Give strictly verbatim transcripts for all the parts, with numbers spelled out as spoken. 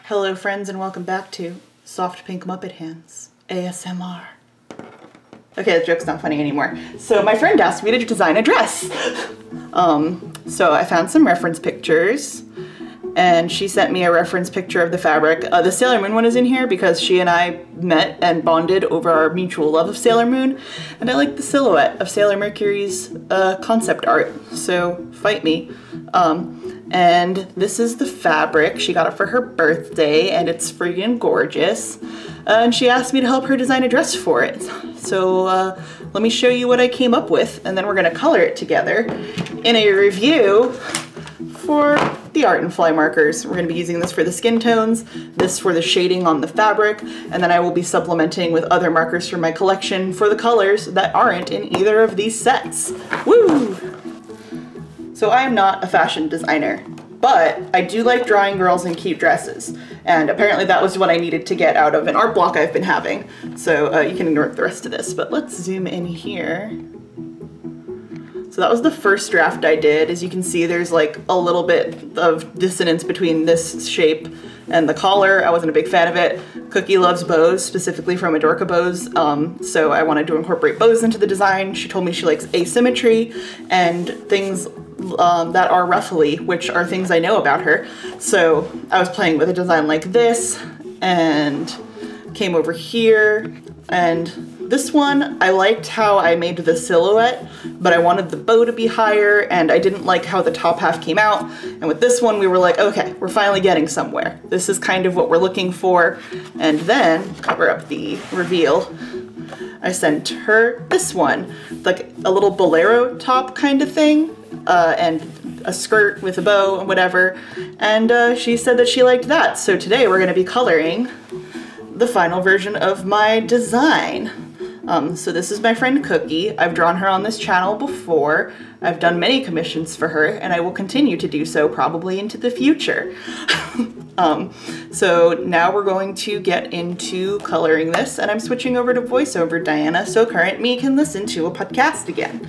Hello friends and welcome back to Soft Pink Muppet Hands, A S M R. Okay, the joke's not funny anymore. So my friend asked me to design a dress. Um, so I found some reference pictures and she sent me a reference picture of the fabric. Uh, the Sailor Moon one is in here because she and I met and bonded over our mutual love of Sailor Moon, and I like the silhouette of Sailor Mercury's uh, concept art, so fight me. Um, and this is the fabric. She got it for her birthday and it's freaking gorgeous. Uh, and she asked me to help her design a dress for it. So uh, let me show you what I came up with, and then we're gonna color it together in a review for the Art and Fly markers. We're gonna be using this for the skin tones, this for the shading on the fabric, and then I will be supplementing with other markers from my collection for the colors that aren't in either of these sets. Woo! So I am not a fashion designer, but I do like drawing girls in cute dresses. And apparently that was what I needed to get out of an art block I've been having. So uh, you can ignore the rest of this, but let's zoom in here. So that was the first draft I did. As you can see, there's like a little bit of dissonance between this shape and the collar. I wasn't a big fan of it. Cookie loves bows, specifically from Adorka Bows, um, so I wanted to incorporate bows into the design. She told me she likes asymmetry and things um, that are ruffly, which are things I know about her. So I was playing with a design like this and came over here, and this one, I liked how I made the silhouette, but I wanted the bow to be higher, and I didn't like how the top half came out. And with this one, we were like, okay, we're finally getting somewhere. This is kind of what we're looking for. And then, cover up the reveal, I sent her this one, like a little bolero top kind of thing, uh, and a skirt with a bow and whatever. And uh, she said that she liked that. So today we're gonna be coloring the final version of my design. Um, so this is my friend Cookie. I've drawn her on this channel before. I've done many commissions for her, and I will continue to do so probably into the future. um, so now we're going to get into coloring this, and I'm switching over to voiceover Diana so current me can listen to a podcast again.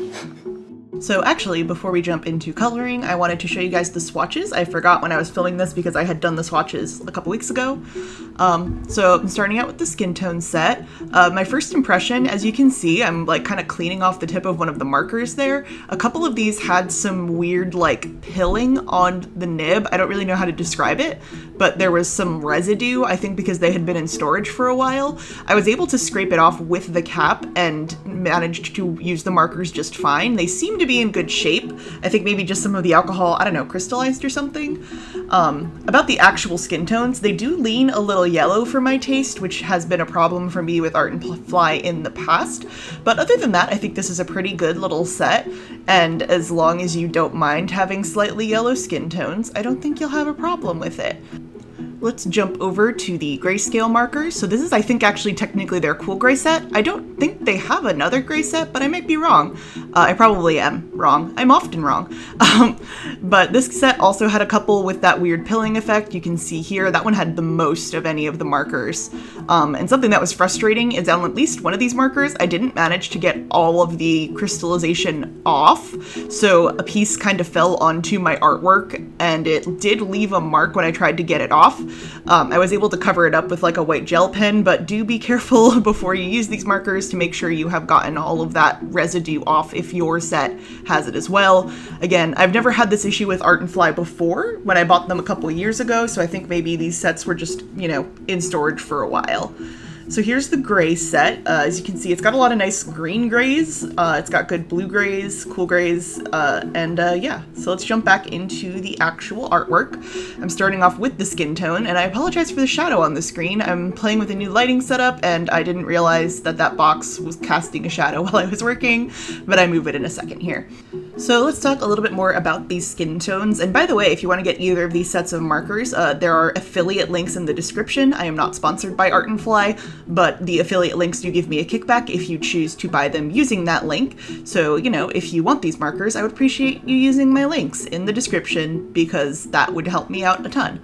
So actually, before we jump into coloring, I wanted to show you guys the swatches. I forgot when I was filming this because I had done the swatches a couple weeks ago. Um, so I'm starting out with the skin tone set. Uh, my first impression, as you can see, I'm like kind of cleaning off the tip of one of the markers there. A couple of these had some weird like pilling on the nib. I don't really know how to describe it, but there was some residue, I think because they had been in storage for a while. I was able to scrape it off with the cap and managed to use the markers just fine. They seem to be in good shape. I think maybe just some of the alcohol, I don't know, crystallized or something. Um, about the actual skin tones, they do lean a little yellow for my taste, which has been a problem for me with Art and Fly in the past. But other than that, I think this is a pretty good little set. And as long as you don't mind having slightly yellow skin tones, I don't think you'll have a problem with it. Let's jump over to the grayscale markers. So this is, I think, actually technically their cool gray set. I don't think they have another gray set, but I might be wrong. Uh, I probably am wrong. I'm often wrong. Um, but this set also had a couple with that weird pilling effect. You can see here, that one had the most of any of the markers. Um, and something that was frustrating is on at least one of these markers, I didn't manage to get all of the crystallization off. So a piece kind of fell onto my artwork, and it did leave a mark when I tried to get it off. Um, I was able to cover it up with like a white gel pen, but do be careful before you use these markers to make sure you have gotten all of that residue off if your set has it as well. Again, I've never had this issue with Art and Fly before when I bought them a couple of years ago, so I think maybe these sets were just, you know, in storage for a while. So here's the gray set. Uh, as you can see, it's got a lot of nice green grays. Uh, it's got good blue grays, cool grays, uh, and uh, yeah. So let's jump back into the actual artwork. I'm starting off with the skin tone, and I apologize for the shadow on the screen. I'm playing with a new lighting setup, and I didn't realize that that box was casting a shadow while I was working, but I move it in a second here. So let's talk a little bit more about these skin tones. And by the way, if you want to get either of these sets of markers, uh, there are affiliate links in the description. I am not sponsored by Art and Fly, but the affiliate links do give me a kickback if you choose to buy them using that link. So, you know, if you want these markers, I would appreciate you using my links in the description because that would help me out a ton.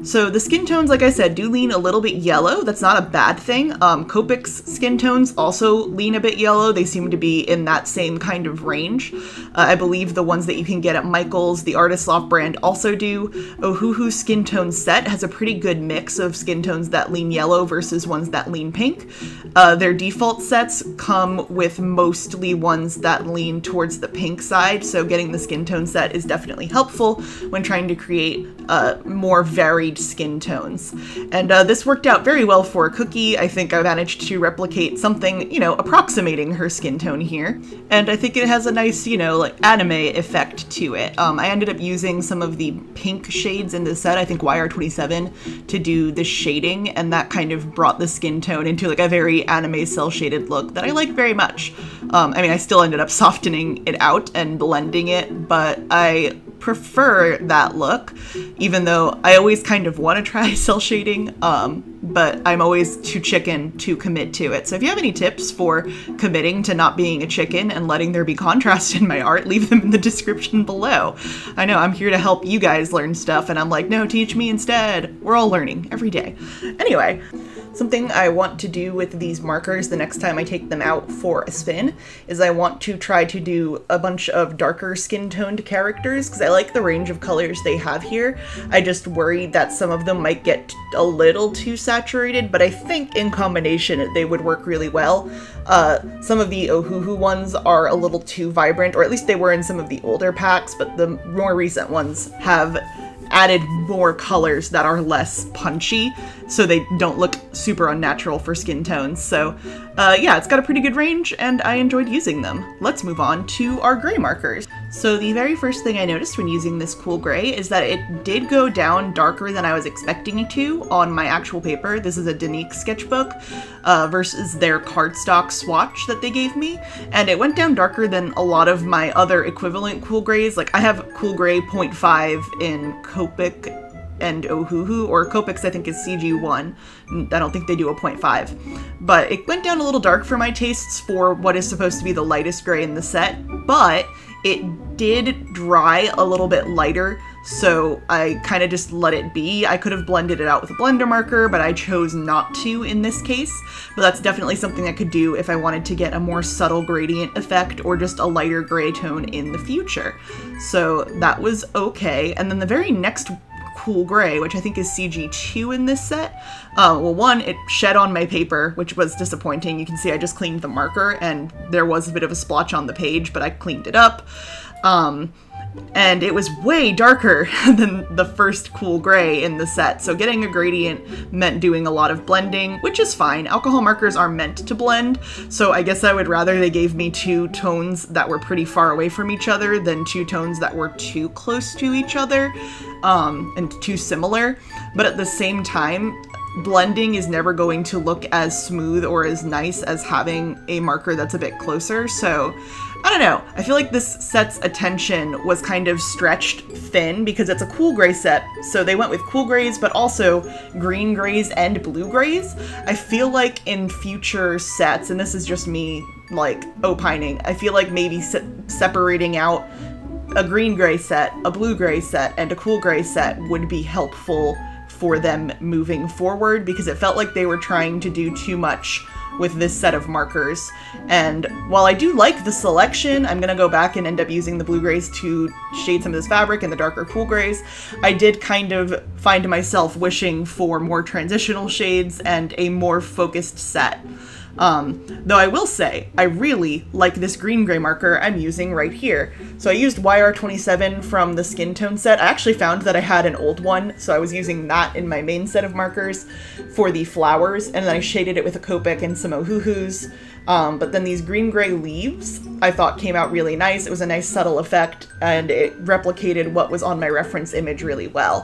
So the skin tones, like I said, do lean a little bit yellow. That's not a bad thing. Um, Copics skin tones also lean a bit yellow. They seem to be in that same kind of range. Uh, I believe the ones that you can get at Michael's, the Artist Loft brand, also do. Ohuhu skin tone set has a pretty good mix of skin tones that lean yellow versus ones that lean pink. Uh, their default sets come with mostly ones that lean towards the pink side, so getting the skin tone set is definitely helpful when trying to create uh, more varied skin tones. And uh, this worked out very well for Cookie. I think I managed to replicate something, you know, approximating her skin tone here. And I think it has a nice, you know, like anime effect to it. Um, I ended up using some of the pink shades in the set, I think Y R twenty-seven, to do the shading, and that kind of brought the skin tone into like a very anime cell shaded look that I like very much. Um, I mean, I still ended up softening it out and blending it, but I prefer that look, even though I always kind of want to try cell shading, um, but I'm always too chicken to commit to it. So if you have any tips for committing to not being a chicken and letting there be contrast in my art, leave them in the description below. I know I'm here to help you guys learn stuff, and I'm like, no, teach me instead. We're all learning every day. Anyway, something I want to do with these markers the next time I take them out for a spin is I want to try to do a bunch of darker skin toned characters, because I like the range of colors they have here. I just worry that some of them might get a little too saturated, but I think in combination they would work really well. Uh, some of the Ohuhu ones are a little too vibrant, or at least they were in some of the older packs, but the more recent ones have added more colors that are less punchy, so they don't look super unnatural for skin tones. So uh, yeah, it's got a pretty good range, and I enjoyed using them. Let's move on to our gray markers. So the very first thing I noticed when using this cool gray is that it did go down darker than I was expecting it to on my actual paper. This is a Danique sketchbook uh, versus their cardstock swatch that they gave me, and it went down darker than a lot of my other equivalent cool grays. Like I have cool gray zero point five in Copic and Ohuhu, or Copics I think is C G one. I don't think they do a zero point five. But it went down a little dark for my tastes for what is supposed to be the lightest gray in the set, but it did dry a little bit lighter, so I kind of just let it be. I could have blended it out with a blender marker, but I chose not to in this case. But that's definitely something I could do if I wanted to get a more subtle gradient effect or just a lighter gray tone in the future. So that was okay. And then the very next cool gray, which I think is C G two in this set, uh, well, one, it shed on my paper, which was disappointing. You can see I just cleaned the marker, and there was a bit of a splotch on the page, but I cleaned it up. Um, and it was way darker than the first cool gray in the set, so getting a gradient meant doing a lot of blending, which is fine. Alcohol markers are meant to blend, so I guess I would rather they gave me two tones that were pretty far away from each other than two tones that were too close to each other, um, and too similar. But at the same time, blending is never going to look as smooth or as nice as having a marker that's a bit closer, so I don't know. I feel like this set's attention was kind of stretched thin because it's a cool gray set, so they went with cool grays, but also green grays and blue grays. I feel like in future sets, and this is just me like opining, I feel like maybe se separating out a green gray set, a blue gray set, and a cool gray set would be helpful for them moving forward, because it felt like they were trying to do too much with this set of markers. And while I do like the selection, I'm gonna go back and end up using the blue grays to shade some of this fabric and the darker cool grays, I did kind of find myself wishing for more transitional shades and a more focused set. Um, though I will say, I really like this green gray marker I'm using right here. So I used Y R twenty-seven from the skin tone set. I actually found that I had an old one, so I was using that in my main set of markers for the flowers, and then I shaded it with a Copic and some Ohuhus. Um, but then these green gray leaves I thought came out really nice. It was a nice subtle effect, and it replicated what was on my reference image really well.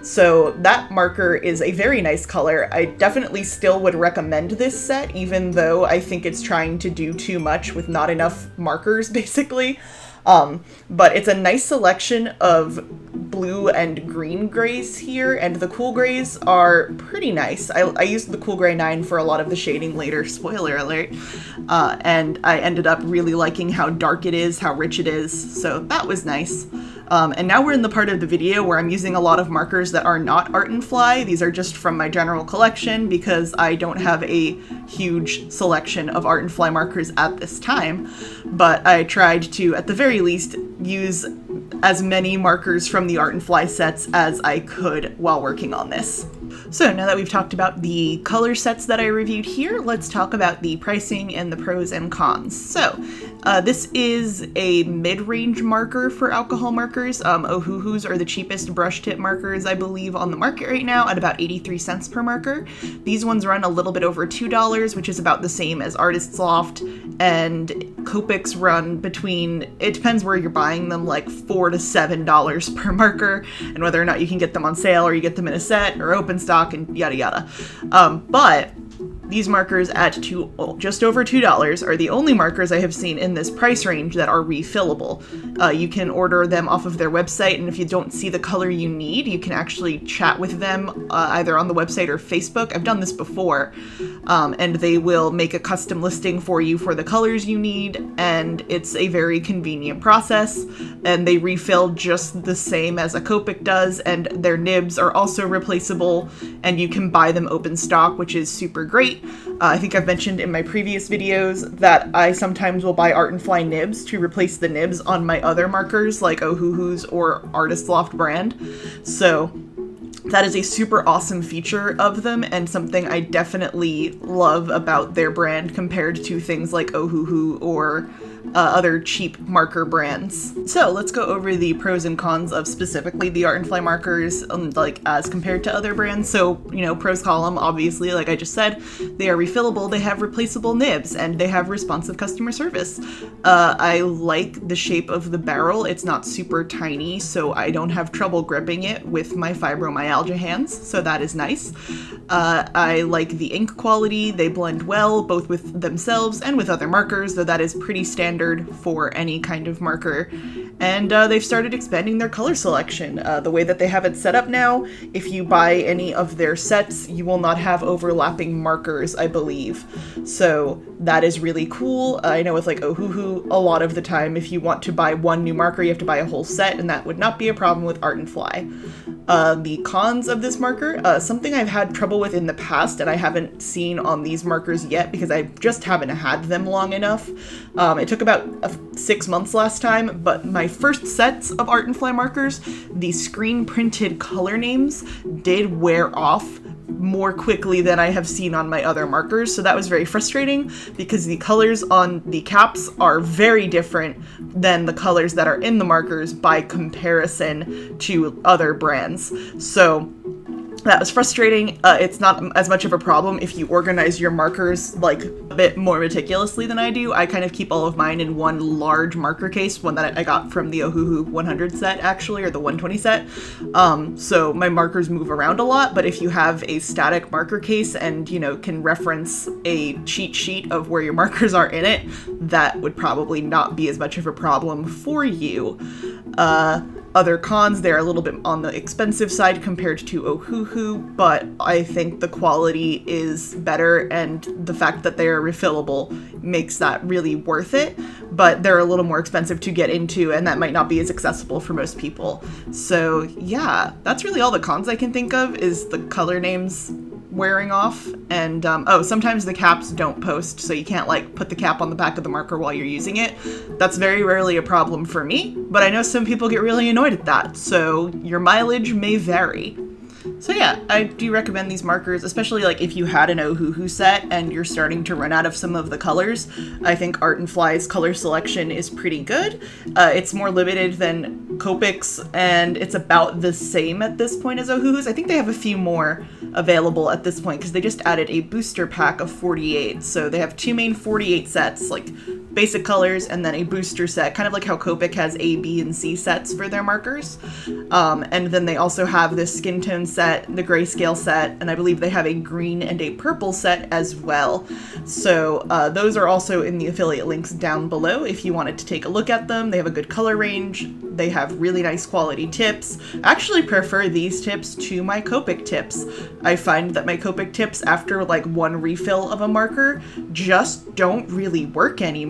So that marker is a very nice color. I definitely still would recommend this set, even though I think it's trying to do too much with not enough markers, basically. Um, but it's a nice selection of blue and green grays here, and the cool grays are pretty nice. I, I used the cool gray nine for a lot of the shading later, spoiler alert, uh, and I ended up really liking how dark it is, how rich it is, so that was nice. Um, and now we're in the part of the video where I'm using a lot of markers that are not Art and Fly. These are just from my general collection because I don't have a huge selection of Art and Fly markers at this time. But I tried to, at the very least, use as many markers from the Art and Fly sets as I could while working on this. So now that we've talked about the color sets that I reviewed here, let's talk about the pricing and the pros and cons. So uh, this is a mid-range marker for alcohol markers. Um, Ohuhus are the cheapest brush tip markers, I believe, on the market right now at about eighty-three cents per marker. These ones run a little bit over two dollars, which is about the same as Artist Loft, and Copics run between, it depends where you're buying them, like four to seven dollars per marker, and whether or not you can get them on sale or you get them in a set or open stock and yada yada. Um, but these markers at two, just over two dollars are the only markers I have seen in this price range that are refillable. Uh, you can order them off of their website, and if you don't see the color you need, you can actually chat with them uh, either on the website or Facebook. I've done this before, um, and they will make a custom listing for you for the colors you need, and it's a very convenient process, and they refill just the same as a Copic does, and their nibs are also replaceable, and you can buy them open stock, which is super great. Uh, I think I've mentioned in my previous videos that I sometimes will buy Art and Fly nibs to replace the nibs on my other markers like Ohuhus or Artist Loft brand. So that is a super awesome feature of them and something I definitely love about their brand compared to things like Ohuhu or Uh, other cheap marker brands. So let's go over the pros and cons of specifically the Art and Fly markers, um, like as compared to other brands. So, you know, pros column, obviously, like I just said, they are refillable, they have replaceable nibs, and they have responsive customer service. Uh, I like the shape of the barrel. It's not super tiny, so I don't have trouble gripping it with my fibromyalgia hands, so that is nice. Uh, I like the ink quality. They blend well, both with themselves and with other markers, though that is pretty standard for any kind of marker. And uh, they've started expanding their color selection. Uh, the way that they have it set up now, if you buy any of their sets, you will not have overlapping markers, I believe. So that is really cool. Uh, I know with like Ohuhu, a lot of the time, if you want to buy one new marker, you have to buy a whole set, and that would not be a problem with Art and Fly. Uh, the cons of this marker, uh, something I've had trouble with in the past and I haven't seen on these markers yet because I just haven't had them long enough. Um, it took about uh, six months last time, but my first sets of Art and Fly markers, the screen printed color names did wear off more quickly than I have seen on my other markers, so that was very frustrating because the colors on the caps are very different than the colors that are in the markers by comparison to other brands. So that was frustrating. Uh, it's not as much of a problem if you organize your markers like a bit more meticulously than I do. I kind of keep all of mine in one large marker case, one that I got from the Ohuhu one hundred set actually, or the one twenty set. Um, so my markers move around a lot, but if you have a static marker case and, you know, can reference a cheat sheet of where your markers are in it, that would probably not be as much of a problem for you. Uh, Other cons, they're a little bit on the expensive side compared to Ohuhu, but I think the quality is better and the fact that they are refillable makes that really worth it, but they're a little more expensive to get into and that might not be as accessible for most people. So yeah, that's really all the cons I can think of is the color names wearing off, and um, oh, sometimes the caps don't post, so you can't like put the cap on the back of the marker while you're using it. That's very rarely a problem for me, but I know some people get really annoyed at that, so your mileage may vary. So yeah, I do recommend these markers, especially like if you had an Ohuhu set and you're starting to run out of some of the colors. I think Art and Fly's color selection is pretty good. Uh, it's more limited than Copic's, and it's about the same at this point as Ohuhu's. I think they have a few more available at this point because they just added a booster pack of forty-eight. So they have two main forty-eight sets, like basic colors and then a booster set, kind of like how Copic has A, B, and C sets for their markers. Um, and then they also have this skin tone set, the grayscale set, and I believe they have a green and a purple set as well. So uh, those are also in the affiliate links down below if you wanted to take a look at them. They have a good color range. They have really nice quality tips. I actually prefer these tips to my Copic tips. I find that my Copic tips after like one refill of a marker just don't really work anymore.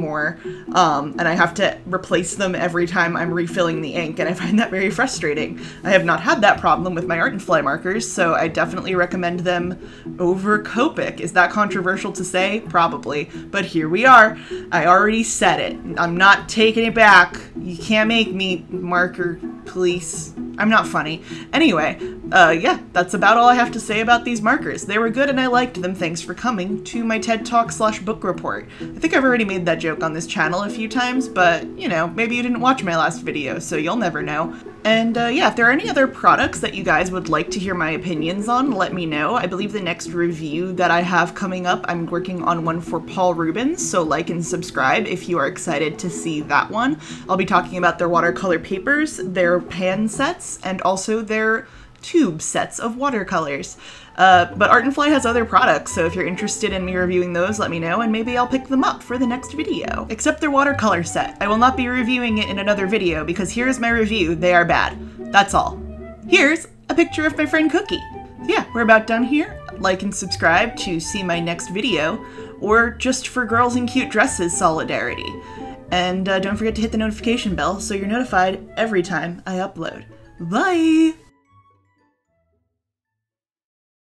anymore, um, and I have to replace them every time I'm refilling the ink, and I find that very frustrating. I have not had that problem with my Art and Fly markers, so I definitely recommend them over Copic. Is that controversial to say? Probably, but here we are. I already said it. I'm not taking it back. You can't make me, marker police. I'm not funny. Anyway, uh, yeah, that's about all I have to say about these markers. They were good and I liked them. Thanks for coming to my TED Talk slash book report. I think I've already made that joke on this channel a few times, but, you know, maybe you didn't watch my last video, so you'll never know. And uh, yeah, if there are any other products that you guys would like to hear my opinions on, let me know. I believe the next review that I have coming up, I'm working on one for Paul Rubens, so like and subscribe if you are excited to see that one. I'll be talking about their watercolor papers, their pan sets, and also their tube sets of watercolors. Uh, but Art and Fly has other products, so if you're interested in me reviewing those, let me know, and maybe I'll pick them up for the next video. Except their watercolor set. I will not be reviewing it in another video, because here's my review, they are bad. That's all. Here's a picture of my friend Cookie. So yeah, we're about done here. Like and subscribe to see my next video, or just for girls in cute dresses solidarity. And uh, don't forget to hit the notification bell so you're notified every time I upload. Bye!